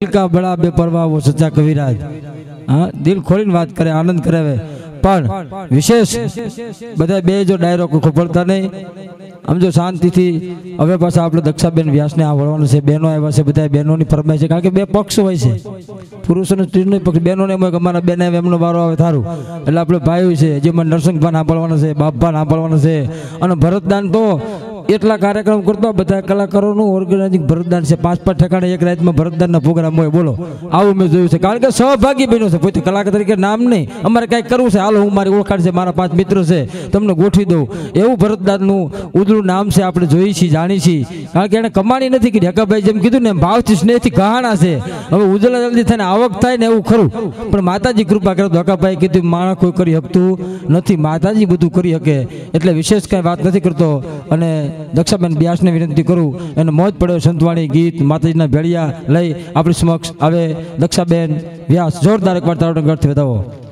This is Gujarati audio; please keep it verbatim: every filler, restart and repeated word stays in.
दिल का बड़ा बेपरवाह वो सच्चा कविराज। हाँ, दिल खोलीने बात करे, आनंद करे। पण विशेष बधा बे जो डायरो को खबरता नहीं, हम जो शांति थी हवे पास आपणे दक्षाबेन व्यास ने आ वळवानुं छे। बहनों आव्या छे, बधा बहनों फरमाइश छे, कारण के बे पक्ष होय छे, पुरुषोनो स्त्रीनो पक्ष। बहनों ने अमारा बेन एमनो वारो आवे थारू એટલે આપણે ભાઈઓ છે જે મને નરસિંહભાઈ સાંભળવાના છે, બાપભાઈ સાંભળવાના છે। અને ભરતદાન તો એટલા કાર્યક્રમ કરતો બધા કલાકારોનું ઓર્ગેનાઇઝિંગ ભરતદાન છે। પાંચ પાંચ ઠેકાણે એક રાતમાં ભરતદાનના પ્રોગ્રામ હોય। બોલો, આવું મેં જોયું છે, કારણ કે સહભાગી બન્યો છે। પોતે કલાકાર તરીકે નામ નહીં, અમારે કાંઈક કરવું છે, હાલો હું મારી ઓળખાણ છે, મારા પાંચ મિત્રો છે, તમને ગોઠવી દઉં, એવું ભરતદાનનું ઉજળું નામ છે। આપણે જોઈ છીએ, જાણી છીએ, કારણ કે એણે કમાણી નથી કરી। હકાભાઈ જેમ કીધું ને, ભાવથી સ્નેહથી કહાણા છે। હવે ઉજળા જલ્દી થઈને આવક થાય ને એવું ખરું, પણ માતાજી કૃપા કરે તો હકાભાઈ કીધું માણસ કોઈ કરી શકતું નથી, માતાજી બધું કરી શકે। એટલે વિશેષ કાંઈ વાત નથી કરતો। અને દક્ષાબેન વ્યાસને વિનંતી કરું, એને મોજ પડ્યો સંતવાણી ગીત માતાજીના ભેળિયા લઈ આપણી સમક્ષ આવે દક્ષાબેન વ્યાસ। જોરદાર એકવાર તાળીઓના ગઢથી વધાવો।